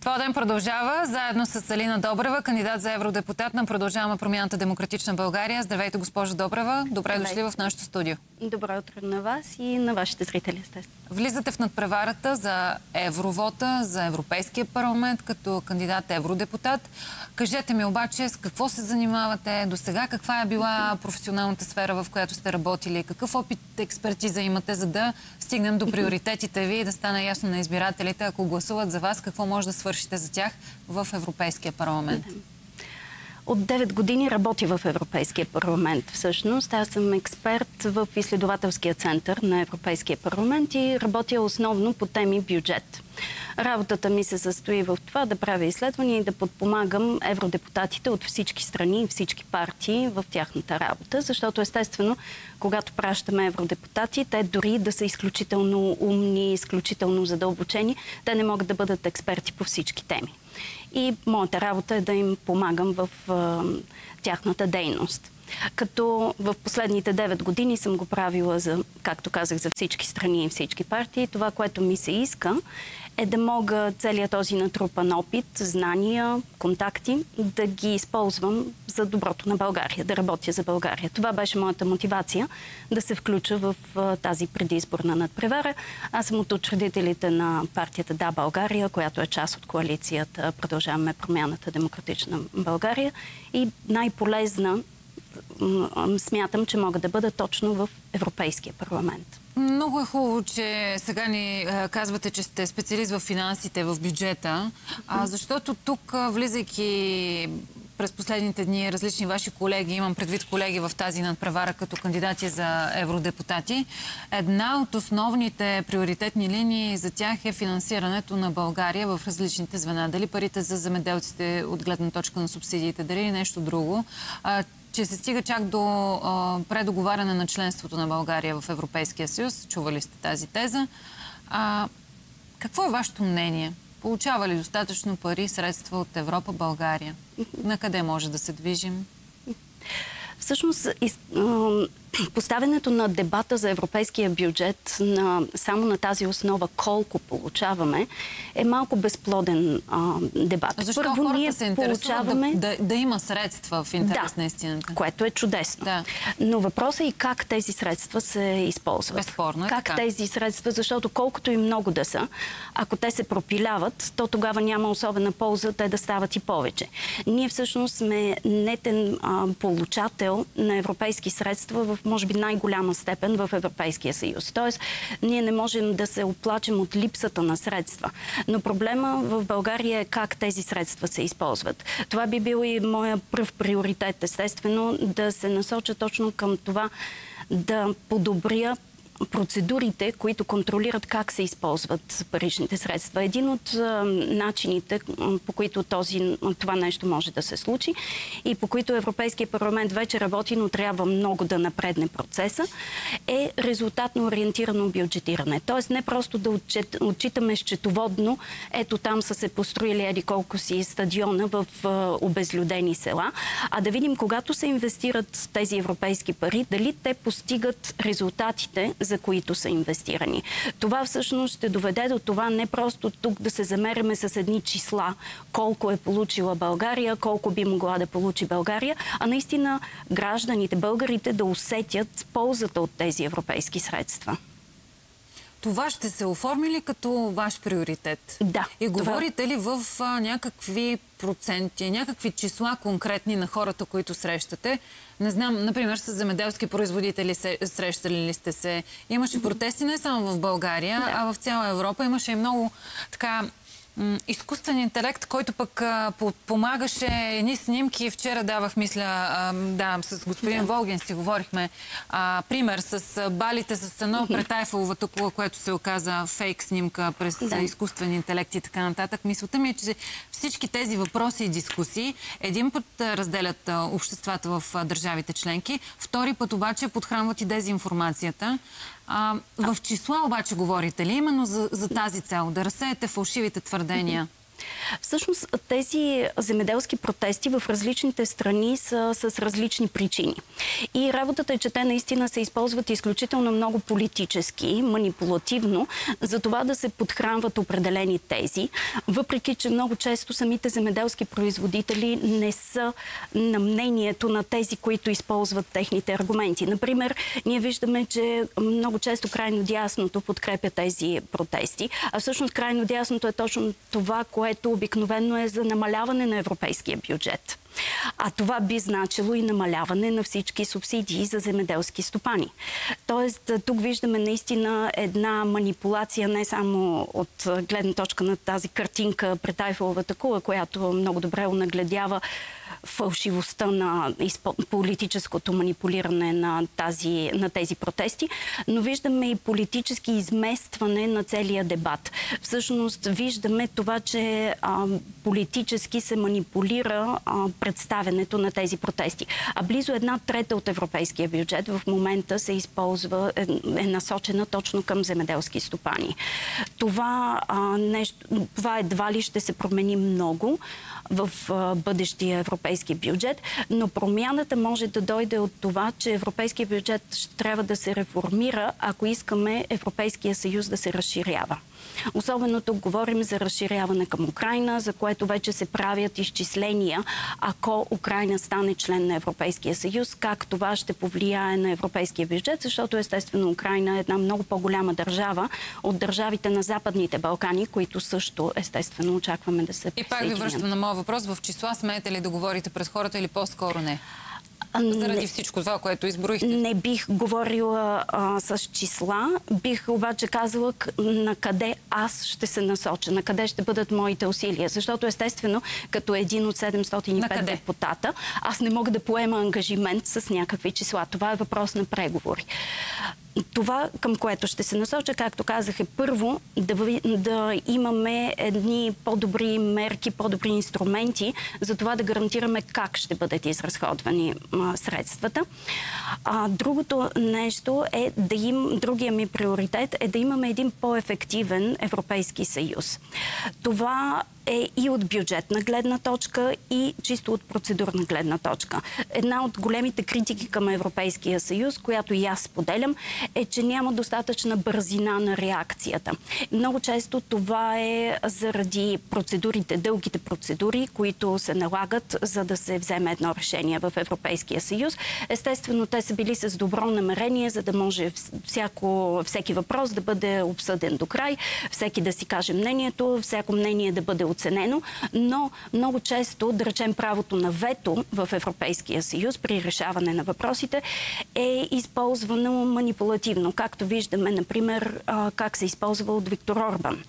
Това ден продължава заедно с Алина Добрева, кандидат за евродепутат на Продължаваме промяната Демократична България. Здравейте, госпожо Добрева. Добре дошли в нашото студио. Добро утро на вас и на вашите зрители, естествено. Влизате в надпреварата за евровота, за Европейския парламент като кандидат евродепутат. Кажете ми обаче с какво се занимавате до сега, каква е била професионалната сфера, в която сте работили, какъв опит експертиза имате, за да стигнем до приоритетите ви и да стане ясно на избирателите, ако гласуват за вас, какво може да свършите за тях в Европейския парламент. От 9 години работя в Европейския парламент. Всъщност, аз съм експерт в изследователския център на Европейския парламент и работя основно по теми бюджет. Работата ми се състои в това да правя изследвания и да подпомагам евродепутатите от всички страни и всички партии в тяхната работа, защото естествено, когато пращаме евродепутати, те дори да са изключително умни, изключително задълбочени, те не могат да бъдат експерти по всички теми. И моята работа е да им помагам в тяхната дейност. Като в последните 9 години съм го правила за, както казах, за всички страни и всички партии. Това, което ми се иска, е да мога целият този натрупан опит, знания, контакти, да ги използвам за доброто на България, да работя за България. Това беше моята мотивация да се включа в тази предизборна надпревара. Аз съм от учредителите на партията Да, България, която е част от коалицията Продължаваме промяната Демократична България и най-полезна смятам, че мога да бъда точно в Европейския парламент. Много е хубаво, че сега ни казвате, че сте специалист в финансите, в бюджета, защото тук, влизайки през последните дни различни ваши колеги, имам предвид колеги в тази надпревара като кандидати за евродепутати, една от основните приоритетни линии за тях е финансирането на България в различните звена. Дали парите за земеделците от гледна точка на субсидиите, дали нещо друго, че се стига чак до предоговаряне на членството на България в Европейския съюз. Чували сте тази теза. Какво е вашето мнение? Получава ли достатъчно пари, средства от Европа, България? На къде може да се движим? Всъщност, поставянето на дебата за европейския бюджет само на тази основа колко получаваме е малко безплоден дебат. Защо първо хората се интересуват да има средства в интерес на истината? Което е чудесно. Да. Но въпросът е и как тези средства се използват. Безспорно е как така. Тези средства, защото колкото и много да са, ако те се пропиляват, то тогава няма особена полза те да стават и повече. Ние всъщност сме нетен получател на европейски средства в може би най-голяма степен в Европейския съюз. Тоест, ние не можем да се оплачем от липсата на средства. Но проблема в България е как тези средства се използват. Това би бил и моя пръв приоритет, естествено, да се насоча точно към това да подобря процедурите, които контролират как се използват паричните средства. Един от начините, по които това нещо може да се случи и по които Европейския парламент вече работи, но трябва много да напредне процеса, е резултатно ориентирано бюджетиране. Тоест не просто да отчитаме счетоводно, ето там са се построили еди колко си стадиона в обезлюдени села, а да видим когато се инвестират тези европейски пари, дали те постигат резултатите, за които са инвестирани. Това всъщност ще доведе до това не просто тук да се замеряме с едни числа, колко е получила България, колко би могла да получи България, а наистина гражданите, българите да усетят ползата от тези европейски средства. Това ще се оформи ли като ваш приоритет? Да. И говорите ли в някакви проценти, някакви числа конкретни на хората, които срещате? Не знам, например, с земеделски производители срещали ли сте се? Имаше протести не само в България, а в цяла Европа. Имаше и много така изкуствен интелект, който пък помагаше едни снимки. Вчера давах, мисля, с господин Волгин си говорихме пример с балите с едно пред Айфеловата кула, което се оказа фейк снимка през изкуствен интелект и така нататък. Мисълта ми е, че всички тези въпроси и дискусии един път разделят обществата в държавите членки, втори път обаче подхранват и дезинформацията. В числа обаче говорите ли именно за тази цел? Да разсеете фалшивите твърдения? Всъщност тези земеделски протести в различните страни са с различни причини. И работата е, че те наистина се използват изключително много политически, манипулативно, за това да се подхранват определени тези, въпреки че много често самите земеделски производители не са на мнението на тези, които използват техните аргументи. Например, ние виждаме, че много често крайно дясното подкрепя тези протести, а всъщност крайно дясното е точно това, което обикновено е за намаляване на европейския бюджет. А това би значило и намаляване на всички субсидии за земеделски стопани. Тоест, тук виждаме наистина една манипулация не само от гледна точка на тази картинка пред Айфеловата кула, която много добре онагледява фалшивостта на политическото манипулиране на тези протести, но виждаме и политически изместване на целия дебат. Всъщност виждаме това, че политически се манипулира представянето на тези протести. А близо 1/3 от европейския бюджет в момента се използва, е насочена точно към земеделски стопани. Това едва ли ще се промени много в бъдещия европейски бюджет, но промяната може да дойде от това, че европейския бюджет ще трябва да се реформира, ако искаме Европейския съюз да се разширява. Особено тук говорим за разширяване към Украйна, за което вече се правят изчисления, ако Украйна стане член на Европейския съюз, как това ще повлияе на европейския бюджет, защото естествено Украйна е една много по-голяма държава от държавите на Западните Балкани, които също естествено очакваме да се присъединят. И пак ви връщам на моя въпрос. В числа смеете ли да говорите пред хората или по-скоро не? Заради всичко това, което изброихте. Не бих говорила с числа, бих обаче казала на къде аз ще се насоча, на къде ще бъдат моите усилия. Защото естествено, като един от 705 депутата, аз не мога да поема ангажимент с някакви числа. Това е въпрос на преговори. Това, към което ще се насоча, както казах, е първо да имаме едни по-добри мерки, по-добри инструменти, за това да гарантираме как ще бъдат изразходвани средствата. Другото нещо е другия ми приоритет е да имаме един по-ефективен Европейски съюз. Това е и от бюджетна гледна точка, и чисто от процедурна гледна точка. Една от големите критики към Европейския съюз, която и аз споделям, е, че няма достатъчна бързина на реакцията. Много често това е заради процедурите, дългите процедури, които се налагат, за да се вземе едно решение в Европейския съюз. Естествено, те са били с добро намерение, за да може всеки въпрос да бъде обсъден до край, всеки да си каже мнението, всяко мнение да бъде оценено, но много често, да речем, правото на вето в Европейския съюз при решаване на въпросите е използвано манипулативно, както виждаме, например, как се използва от Виктор Орбан.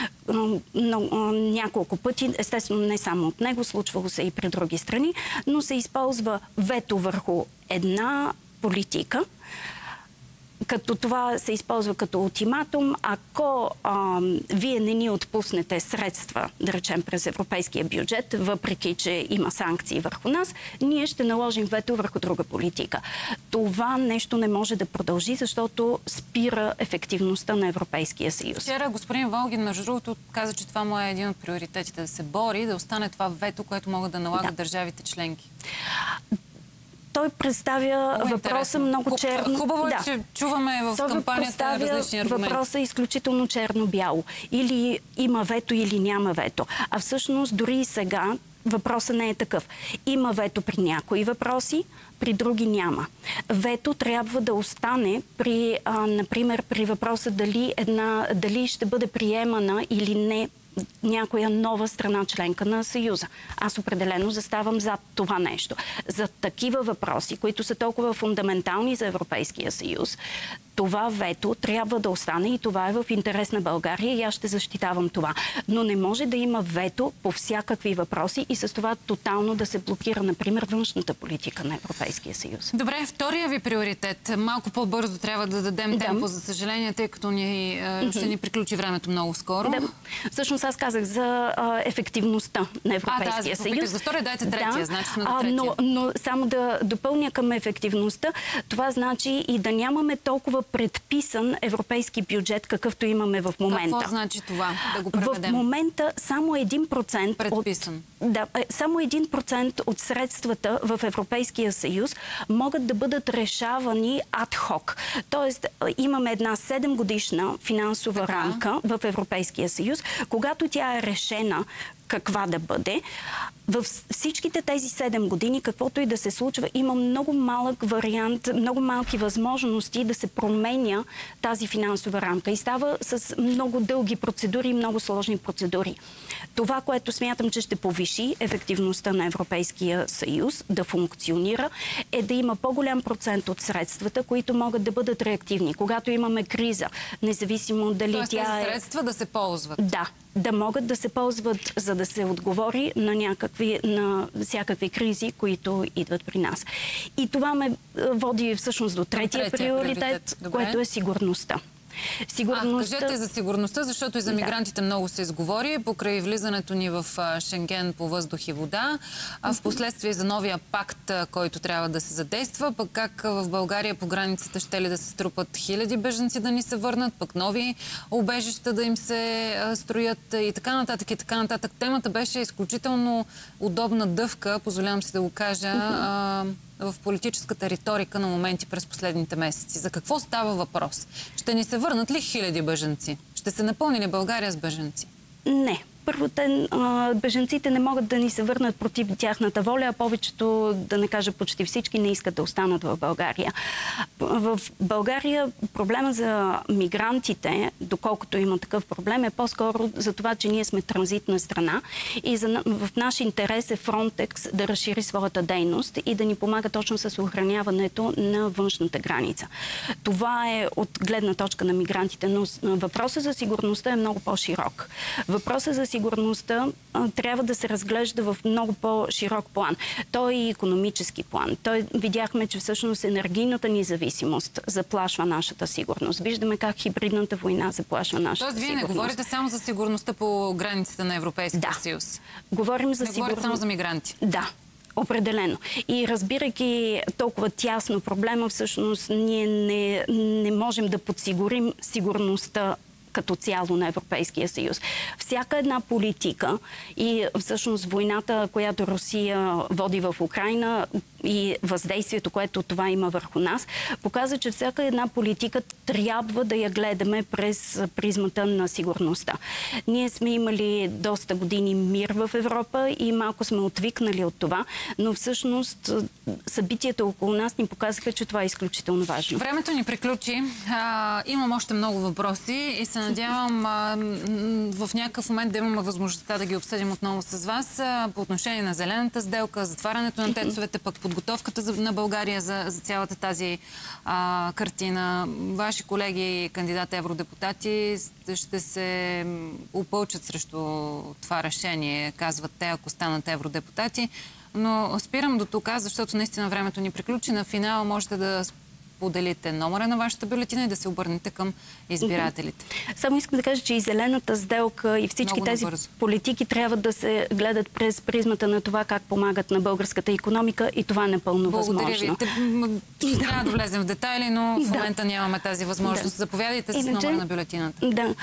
Няколко пъти, естествено не само от него, случвало се и при други страни, но се използва вето върху една политика, като това се използва като ултиматум. Ако вие не ни отпуснете средства, да речем през европейския бюджет, въпреки че има санкции върху нас, ние ще наложим вето върху друга политика. Това нещо не може да продължи, защото спира ефективността на Европейския съюз. Вчера господин Волгин, между другото, каза, че това му е един от приоритетите, да се бори, да остане това вето, което могат да налагат държавите членки. Той представя въпроса много черно. Хубаво е, че чуваме в кампанията различни аргументи. Въпроса е изключително черно-бяло. Или има вето, или няма вето. А всъщност дори и сега въпросът не е такъв. Има вето при някои въпроси, при други няма. Вето трябва да остане например, при въпроса дали ще бъде приемана или не някоя нова страна членка на Съюза. Аз определено заставам зад това нещо. За такива въпроси, които са толкова фундаментални за Европейския съюз, това вето трябва да остане и това е в интерес на България и аз ще защитавам това. Но не може да има вето по всякакви въпроси и с това тотално да се блокира, например, външната политика на Европейския съюз. Добре, втория ви приоритет. Малко по-бързо трябва да дадем темпо, за съжаление, тъй като ще ни приключи времето много скоро. Да. Всъщност аз казах за ефективността на Европейския съюз. За втория дайте третия, значи сме до третия. Но само да допълня към ефективността, това значи и да нямаме толкова предписан европейски бюджет, какъвто имаме в момента. Какво значи това? Да го преведем. В момента само 1% предписан. Само 1% от средствата в Европейския съюз могат да бъдат решавани адхок. Тоест, имаме една 7-годишна финансова рамка в Европейския съюз. Когато тя е решена каква да бъде, във всичките тези 7 години, каквото и да се случва, има много малък вариант, много малки възможности да се променя тази финансова рамка. И става с много дълги процедури и много сложни процедури. Това, което смятам, че ще повиши ефективността на Европейския съюз да функционира, е да има по-голям процент от средствата, които могат да бъдат реактивни. Когато имаме криза, независимо дали тоест, тя тези средства да се ползват. Да могат да се ползват, за да се отговори на всякакви кризи, които идват при нас. И това ме води всъщност до третия приоритет, което е сигурността. Кажете за сигурността, защото и за мигрантите много се изговори покрай влизането ни в Шенген по въздух и вода, а в последствие за новия пакт, който трябва да се задейства, пък как в България по границата ще ли да се струпат хиляди бежанци да ни се върнат, пък нови убежища да им се строят и така нататък и така нататък. Темата беше изключително удобна дъвка, позволявам си да го кажа, в политическата риторика на моменти през последните месеци. За какво става въпрос? Ще ни се върнат ли хиляди бежанци? Ще се напълни ли България с бежанци? Не. Първо, бежанците не могат да ни се върнат против тяхната воля, а повечето, да не кажа почти всички, не искат да останат в България. В България проблема за мигрантите, доколкото има такъв проблем, е по-скоро за това, че ние сме транзитна страна и в наш интерес е Фронтекс да разшири своята дейност и да ни помага точно с охраняването на външната граница. Това е от гледна точка на мигрантите, но въпросът за сигурността е много по-широк. Въпросът за сигурността трябва да се разглежда в много по-широк план. Той е и икономически план. Видяхме, че всъщност енергийната независимост заплашва нашата сигурност. Виждаме как хибридната война заплашва нашата сигурност. Тоест, вие не говорите само за сигурността по границите на Европейския съюз? Говорим за сигурност. Не говорите само за мигранти? Да. Определено. И разбирайки толкова тясно проблема, всъщност ние не можем да подсигурим сигурността като цяло на Европейския съюз. Всяка една политика и всъщност войната, която Русия води в Украйна и въздействието, което това има върху нас, показва, че всяка една политика трябва да я гледаме през призмата на сигурността. Ние сме имали доста години мир в Европа и малко сме отвикнали от това, но всъщност събитията около нас ни показаха, че това е изключително важно. Времето ни приключи. Имам още много въпроси и се надявам в някакъв момент да имаме възможността да ги обсъдим отново с вас по отношение на зелената сделка, затварянето на тецовете, пък подготовката на България за цялата тази картина. Ваши колеги, кандидати евродепутати, ще се опълчат срещу това решение, казват те, ако станат евродепутати. Но спирам до тук, защото наистина времето ни приключи. На финала можете да поделите номера на вашата бюлетина и да се обърнете към избирателите. Само искам да кажа, че и зелената сделка и всички тези политики трябва да се гледат през призмата на това как помагат на българската икономика и това е напълно възможно. Благодаря ви. Трябва да влезем в детайли, но в момента нямаме тази възможност. Заповядайте с номера на бюлетината. Да.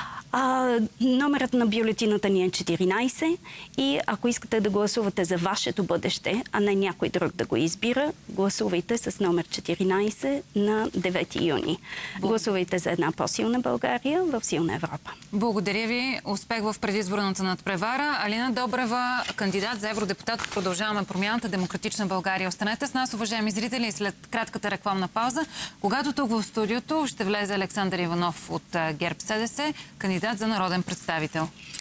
Номерът на бюлетината ни е 14 и ако искате да гласувате за вашето бъдеще, а не някой друг да го избира, гласувайте с номер 14 на 9 юни. Гласувайте за една по-силна България в силна Европа. Благодаря ви. Успех в предизборната надпревара. Алина Добрева, кандидат за евродепутат от Продължаваме промяната, Демократична България. Останете с нас, уважаеми зрители, и след кратката рекламна пауза, когато тук в студиото ще влезе Александър Иванов от ГЕРБ СДС, кандидат за народен представител.